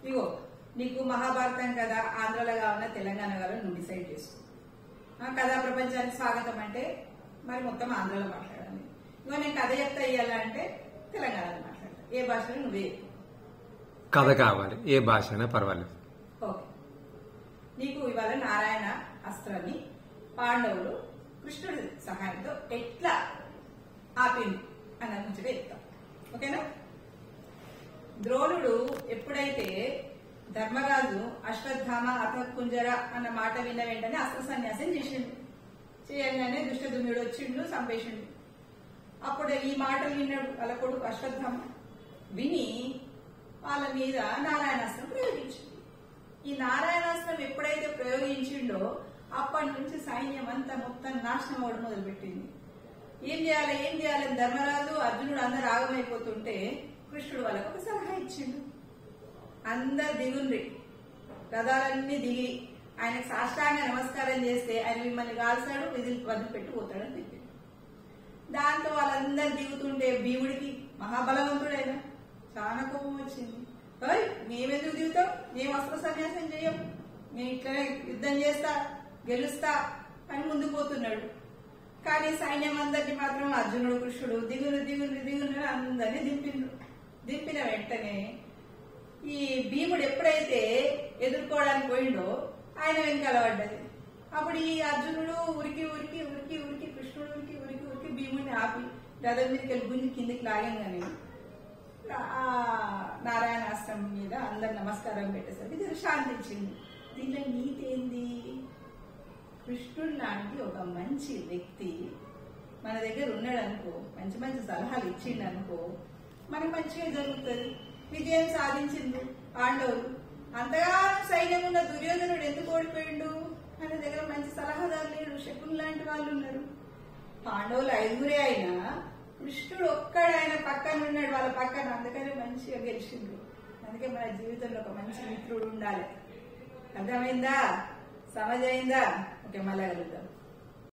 ఇగో నీకు మహాభారతం కదా ఆంధ్రలో కావాలన్నా తెలంగాణ కావాలని నువ్వు డిసైడ్ చేసుకో. కథా ప్రపంచానికి స్వాగతం అంటే మరి మొత్తం ఆంధ్రలో మాట్లాడాలి. ఇగో నేను కథ చెప్తా ఇయ్యాలంటే తెలంగాణలో మాట్లాడతా. ఏ భాషలో నువ్వే కథ కావాలి, ఏ భాష అయినా పర్వాలేదు. ఓకే. నీకు ఇవాళ నారాయణ అస్త్రాన్ని పాండవులు కృష్ణుడి సహాయంతో ఎట్లా ఆపింది అన్న ముచ్చట చెప్తాం. ఓకేనా? ద్రోణుడు ఎప్పుడైతే ధర్మరాజు అశ్వత్థామ అథకుంజర అన్న మాట విన్న వెంటనే అస్త్ర సన్యాసం చేసిండు. చేయగానే దుష్టదుమ్నుడు వచ్చిండు, సంపేసిండు. అప్పుడు ఈ మాటలు విన్నాడు వాళ్ళ కొడుకు అశ్వత్థామ. విని వాళ్ళ మీద నారాయణాస్త్రం ప్రయోగించింది. ఈ నారాయణాస్త్రం ఎప్పుడైతే ప్రయోగించిండో అప్పటి నుంచి సైన్యం అంతా మొత్తం నాశనం అవడం మొదలుపెట్టింది. ఏం చేయాలని ధర్మరాజు అర్జునుడు అందరు ఆగమైపోతుంటే కృష్ణుడు వాళ్ళకు ఒక సలహా ఇచ్చిండు. అందరు దిగుండ్రి, రథాలన్నీ దిగి ఆయనకు సాష్టాంగ నమస్కారం చేస్తే ఆయన మిమ్మల్ని కాల్చాడు, వదిలిపెట్టి పోతాడని చెప్పింది. దాంతో వాళ్ళందరు దిగుతుంటే భీముడికి మహాబలవంతుడైనా చాలా కోపం వచ్చింది. మేమెందుకు దిగుతాం, మేము అస్త్ర సన్యాసం చెయ్యం, నేను ఇట్లనే యుద్ధం చేస్తా గెలుస్తా అని ముందుకు పోతున్నాడు. కానీ సైన్యం అందరినీ మాత్రం అర్జునుడు కృష్ణుడు దిగును అందరినీ దింపిన వెంటనే ఈ భీముడు ఎప్పుడైతే ఎదుర్కోవడానికి పోయిండో ఆయన వెనకాల పడ్డది. అప్పుడు ఈ అర్జునుడు ఉరికి కృష్ణుడు ఉరికి భీముడిని ఆపి రథం మీదకి వెళ్ళి గుంజి కిందికి లాగంగానే నారాయణాస్త్రం మీద అందరు నమస్కారం పెట్టేసరికి ఇది శాంతించింది. దీంట్లో నీతి ఏంది? కృష్ణుడు లాంటి ఒక మంచి వ్యక్తి మన దగ్గర ఉన్నాడు అనుకో, మంచి మంచి సలహాలు ఇచ్చిండు అనుకో, మనకు మంచిగా జరుగుతుంది. విజయం సాధించింది పాండవులు. అంతగా సైన్యం ఉన్న దుర్యోధనుడు ఎందుకు ఓడిపోయిండు? మన దగ్గర మంచి సలహాదారు లేడు, శకుని లాంటి వాళ్ళు ఉన్నారు. పాండవులు 5గురే అయినా కృష్ణుడు ఒక్కడు ఆయన పక్కన ఉన్నాడు, వాళ్ళ పక్కన, అందుకనే మంచిగా గెలిచిండ్రు. అందుకే మన జీవితంలో ఒక మంచి మిత్రుడు ఉండాలి. అర్థమైందా? సమజైందా? ఓకే, మళ్ళా కలుద్దాం.